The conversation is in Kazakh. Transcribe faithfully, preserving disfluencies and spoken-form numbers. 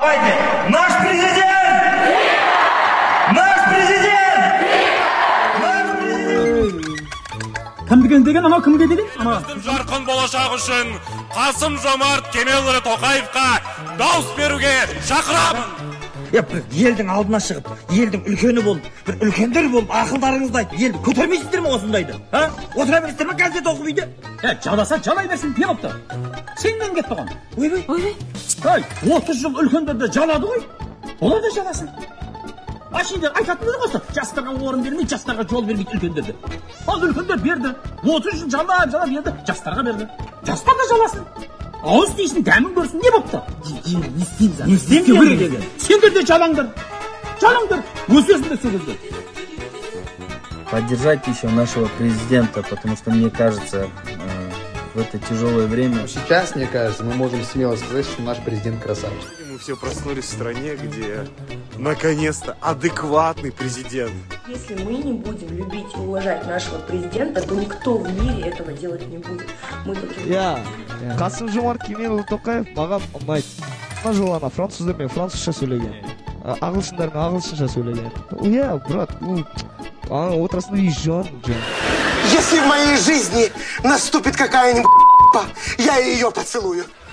Наш президент! Наш президент! Наш президент! Кімдіген деген, ана кімге деген? Жарқын болашақ үшін Қасым-Жомарт Кемелұлы Тоқаевқа дауыс беруге шақырамын. Елдің алдына шығып, елдің үлкені болып, бір үлкендер болып, ақылдарыңызды айтып, елді көтермейсіздер ме осындайды? Отыра бересіздер ме газет оқып үйде? Жаласа жалай берсін, не бопты? Сенен кетті оған. Ойбай. Ай, отыз жыл үлкендерді жалады ғой. Олар да жаласын. Ашында айтатындар осы, жастарға орын бермейді, жастарға жол бермейді үлкендерді. Ал үлкендер берді. отыз жыл жалап, жалап берді, жастарға берді. Жастар да жаласын. Ауыз дейсін, дәмін көрсін, не бопты? Не істейміз? Не істейміз деген? Сендер де жалаңдар. Жалаңдар. Өсесін де сөгілдер. Поддержать еще нашего президента, потому что, мне кажется, в это тяжелое время... Сейчас, мне кажется, мы можем смело сказать, что наш президент красавчик. Мы все проснулись в стране, где наконец-то адекватный президент. Если мы не будем любить и уважать нашего президента, то никто в мире этого делать не будет. Мы только... Я, Қасым-Жомарт Кемелұлы Тоқаев маған ұнайды. Мына жолы ана француздармен французша сөйлеген, ағылшындармен ағылшынша сөйлеген. Иә, брат, ана отырасың и жан, жан. Если в моей жизни наступит какая-нибудь, я ее поцелую.